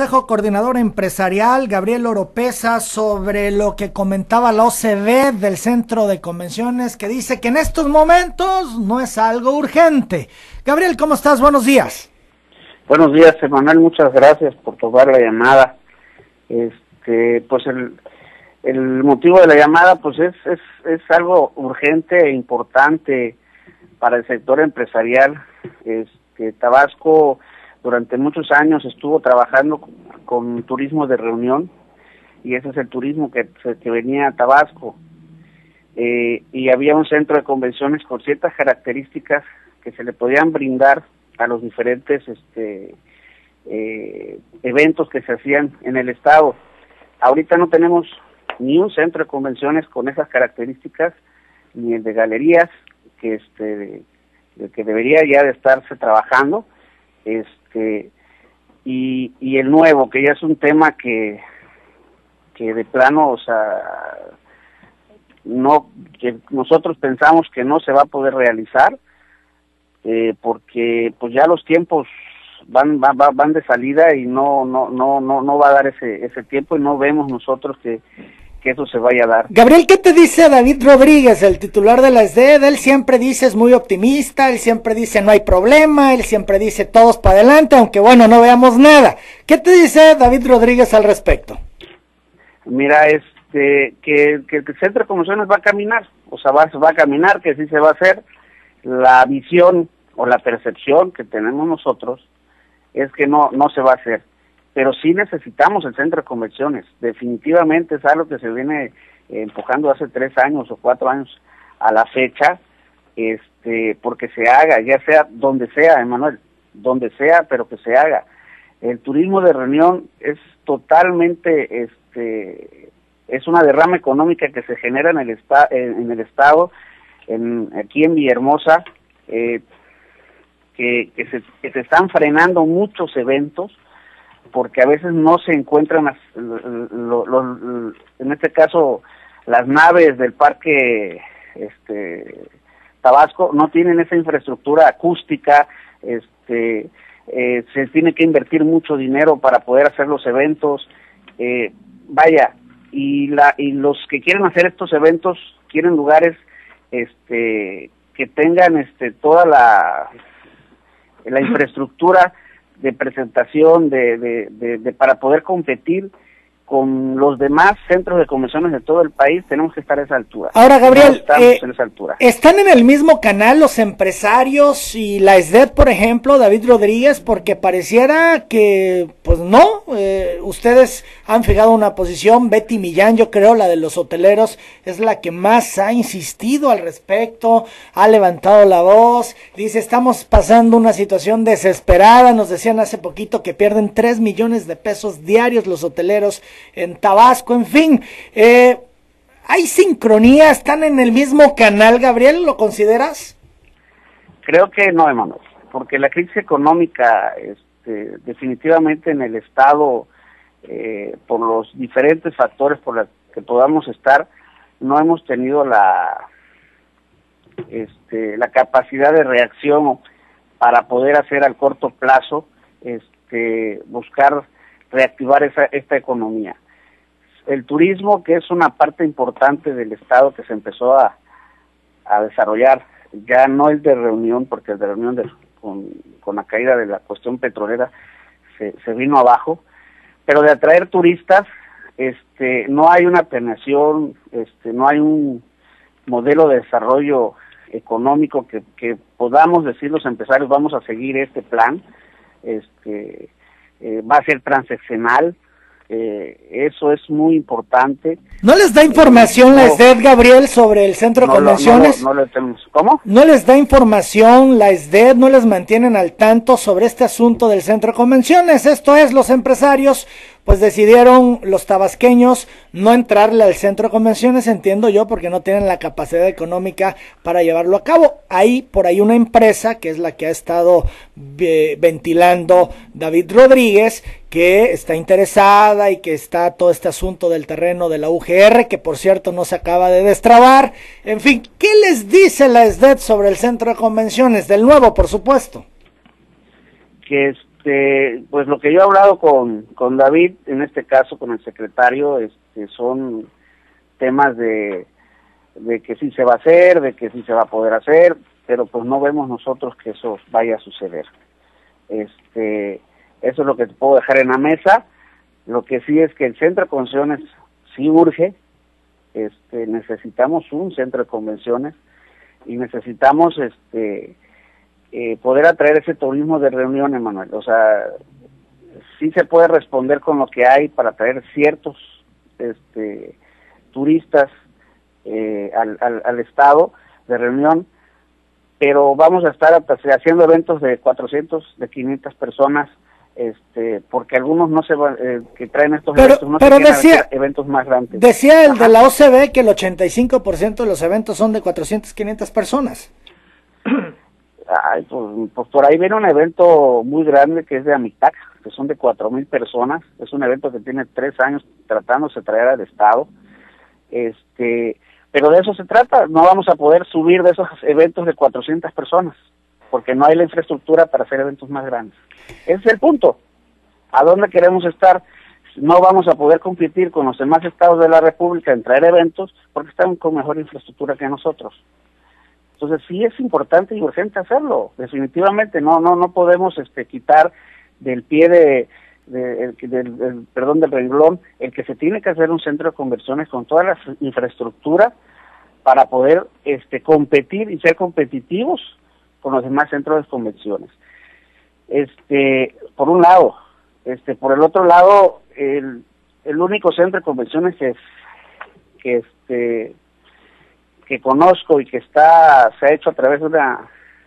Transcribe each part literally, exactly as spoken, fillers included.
Consejo Coordinador Empresarial, Gabriel Oropesa, sobre lo que comentaba la O C D del Centro de Convenciones, que dice que en estos momentos no es algo urgente. Gabriel, ¿cómo estás? Buenos días. Buenos días, Emanuel, muchas gracias por tomar la llamada. Este, pues el, el motivo de la llamada pues es, es, es algo urgente e importante para el sector empresarial. Este, Tabasco durante muchos años estuvo trabajando con, con turismo de reunión, y ese es el turismo que, que venía a Tabasco. Eh, y había un centro de convenciones con ciertas características que se le podían brindar a los diferentes este, eh, eventos que se hacían en el estado. Ahorita no tenemos ni un centro de convenciones con esas características, ni el de galerías, que este de, que debería ya de estarse trabajando, este y, y el nuevo, que ya es un tema que que de plano, o sea, no, que nosotros pensamos que no se va a poder realizar, eh, porque pues ya los tiempos van van van de salida y no no no no no va a dar ese ese tiempo, y no vemos nosotros que que eso se vaya a dar. Gabriel, ¿qué te dice David Rodríguez, el titular de la S D E D? Él siempre dice, es muy optimista, él siempre dice no hay problema, él siempre dice todos para adelante, aunque bueno, no veamos nada. ¿Qué te dice David Rodríguez al respecto? Mira, este, que, que el Centro de Convenciones va a caminar, o sea, va, va a caminar, que sí se va a hacer. La visión o la percepción que tenemos nosotros es que no, no se va a hacer. Pero sí necesitamos el Centro de Convenciones, definitivamente es algo que se viene eh, empujando hace tres años o cuatro años a la fecha, este, porque se haga, ya sea donde sea, Emanuel, donde sea, pero que se haga. El turismo de reunión es totalmente, este, es una derrama económica que se genera en el esta, en, en el estado, en, aquí en Villahermosa, eh, que, que, se, que se están frenando muchos eventos, porque a veces no se encuentran, las, lo, lo, en este caso, las naves del parque este, Tabasco no tienen esa infraestructura acústica, este, eh, se tiene que invertir mucho dinero para poder hacer los eventos, eh, vaya, y, la, y los que quieren hacer estos eventos quieren lugares este, que tengan este, toda la, la infraestructura de presentación, de, de, de, de para poder competir con los demás centros de convenciones de todo el país. Tenemos que estar a esa altura. Ahora, Gabriel, no estamos eh, en esa altura. ¿Están en el mismo canal los empresarios y la S D E D, por ejemplo, David Rodríguez? Porque pareciera que, pues no, eh, ustedes han fijado una posición. Betty Millán, yo creo, la de los hoteleros, es la que más ha insistido al respecto, ha levantado la voz, dice, estamos pasando una situación desesperada. Nos decían hace poquito que pierden tres millones de pesos diarios los hoteleros en Tabasco, en fin, eh, ¿hay sincronía? ¿Están en el mismo canal, Gabriel? ¿Lo consideras? Creo que no, Emanuel, porque la crisis económica, este, definitivamente en el estado, eh, por los diferentes factores por los que podamos estar, no hemos tenido la, este, la capacidad de reacción para poder hacer al corto plazo, este, buscar reactivar esa, esta economía. El turismo, que es una parte importante del estado que se empezó a, a desarrollar, ya no es de reunión, porque el de reunión de, con, con la caída de la cuestión petrolera se, se vino abajo, pero de atraer turistas, este, no hay una planeación, este, no hay un modelo de desarrollo económico que, que podamos decir los empresarios, vamos a seguir este plan, este Eh, va a ser transaccional, eh, eso es muy importante. ¿No les da información eh, no, la S D E D, Gabriel, sobre el centro no de convenciones? Lo, no, lo, no lo tenemos. ¿Cómo? ¿No les da información la S D E D? ¿No les mantienen al tanto sobre este asunto del centro de convenciones? Esto es, los empresarios pues decidieron, los tabasqueños, no entrarle al centro de convenciones, entiendo yo, porque no tienen la capacidad económica para llevarlo a cabo. Hay por ahí una empresa, que es la que ha estado eh, ventilando David Rodríguez, que está interesada y que está todo este asunto del terreno de la U G R, que por cierto no se acaba de destrabar. En fin, ¿qué les dice la S D E D sobre el centro de convenciones? Del nuevo, por supuesto. Que este, pues lo que yo he hablado con, con David, en este caso con el secretario, este, son temas de, de que sí se va a hacer, de que sí se va a poder hacer, pero pues no vemos nosotros que eso vaya a suceder. Este, eso es lo que te puedo dejar en la mesa. Lo que sí es que el centro de convenciones sí urge, este, necesitamos un centro de convenciones y necesitamos este eh, poder atraer ese turismo de reunión, Emanuel. O sea, sí se puede responder con lo que hay para atraer ciertos este turistas eh, al, al, al estado de reunión, pero vamos a estar haciendo eventos de cuatrocientas, de quinientas personas, este, porque algunos no se van, eh, que traen estos pero, eventos, no pero se quieren decía, hacer eventos más grandes. Decía el Ajá. de la O C B que el ochenta y cinco por ciento de los eventos son de cuatrocientas, quinientas personas. Ay, pues, pues por ahí viene un evento muy grande que es de Amitac, que son de cuatro mil personas. Es un evento que tiene tres años tratándose de traer al estado. Este, pero de eso se trata. No vamos a poder subir de esos eventos de cuatrocientas personas, porque no hay la infraestructura para hacer eventos más grandes. Ese es el punto. ¿A dónde queremos estar? No vamos a poder competir con los demás estados de la República en traer eventos, porque están con mejor infraestructura que nosotros. Entonces sí es importante y urgente hacerlo, definitivamente. No, no, no podemos este quitar del pie de, de, de del, del, perdón, del renglón el que se tiene que hacer un centro de convenciones con toda la infraestructura para poder este competir y ser competitivos con los demás centros de convenciones. Este, por un lado, este, por el otro lado, el, el único centro de convenciones que que este que conozco y que está se ha hecho a través de una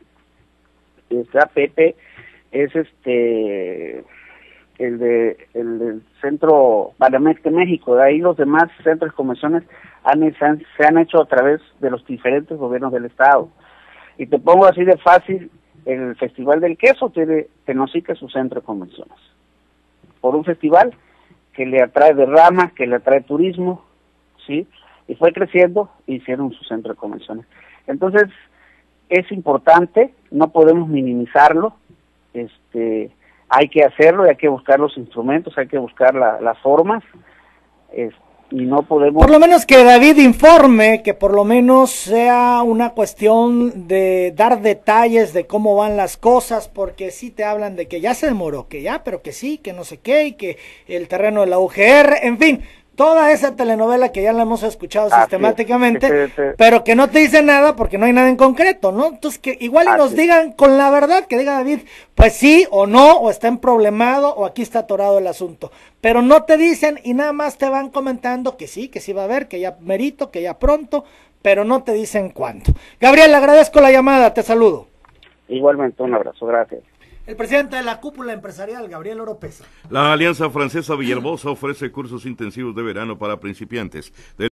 este A P P es este el de el del centro Banamex de México. De ahí los demás centros de convenciones han, han, se han hecho a través de los diferentes gobiernos del estado. Y te pongo así de fácil, el Festival del Queso tiene Tenosique su centro de convenciones, por un festival que le atrae derramas, que le atrae turismo, ¿sí? Y fue creciendo y hicieron su centro de convenciones. Entonces, es importante, no podemos minimizarlo, este, hay que hacerlo, y hay que buscar los instrumentos, hay que buscar la, las formas, este, y no podemos... Por lo menos que David informe, que por lo menos sea una cuestión de dar detalles de cómo van las cosas, porque sí te hablan de que ya se demoró, que ya, pero que sí, que no sé qué, y que el terreno de la U G R, en fin, toda esa telenovela que ya la hemos escuchado ah, sistemáticamente, sí, sí, sí. Pero que no te dice nada porque no hay nada en concreto, ¿no? Entonces que igual y nos sí. digan con la verdad, que diga David, pues sí o no, o está en problemado, o aquí está atorado el asunto, pero no te dicen y nada más te van comentando que sí, que sí va a haber, que ya merito, que ya pronto, pero no te dicen cuándo. Gabriel, agradezco la llamada, te saludo. Igualmente, un abrazo, gracias. El presidente de la cúpula empresarial, Gabriel Oropesa. La Alianza Francesa Villahermosa ofrece cursos intensivos de verano para principiantes. De